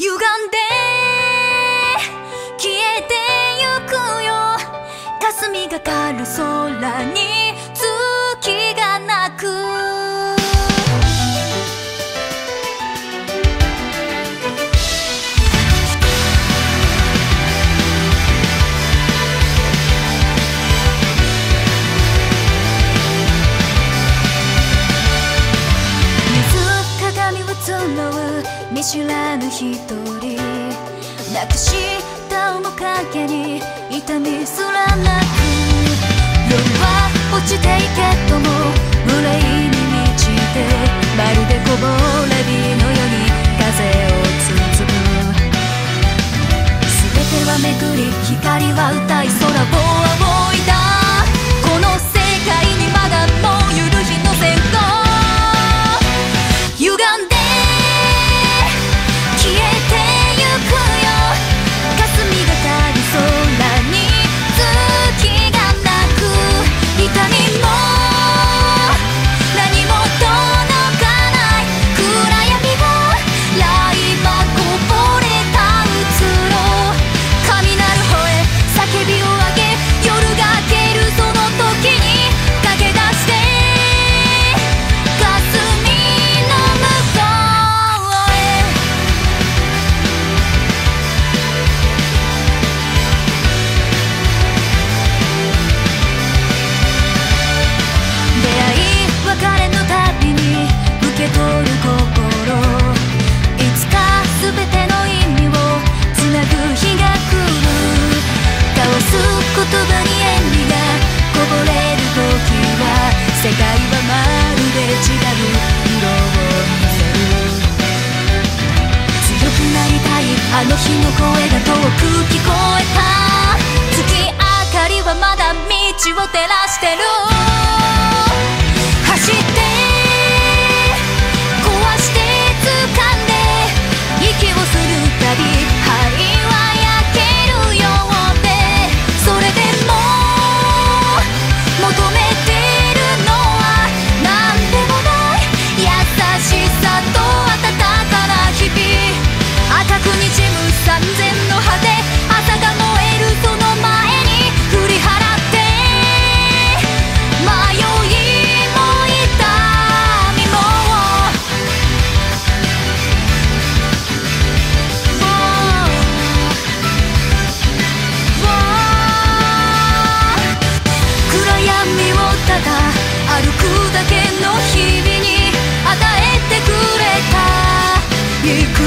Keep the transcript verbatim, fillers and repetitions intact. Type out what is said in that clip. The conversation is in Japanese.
歪んで消えてゆくよ。霞がかる空に月が泣く。水鏡を集う見知らぬ一人、なくした面影に痛みすらなく、夜は落ちていけども無礼に満ちて、まるでこぼれ日のように風を包む。全てはめぐり光は歌い空を仰いだ。この世界にまだもう許しの線が歪んで消えてゆくよ。霞がかる空に月が泣く。痛みも何も届かない暗闇が来場こぼれたうつろ。雷吠え叫びを上げ夜が明けるその時に駆け出して霞の向こうへ。出会い別れのたびに受け取る心、いつか全ての意味をつなぐ日が来る。交わす言葉に笑みがこぼれる時は、世界はまるで違う色を見せる。強くなりたいあの日の声が遠く聞こえた。月明かりはまだ道を照らしてる。走って壊して掴んで息をするたび肺は焼けるようで、それでも求めてるのはなんでもない優しさと温かな日々。赤くにじむ三千の果て、朝が燃えるその前に振り払って迷いも痛みも暗闇をただ歩くだけの日々に与えてくれた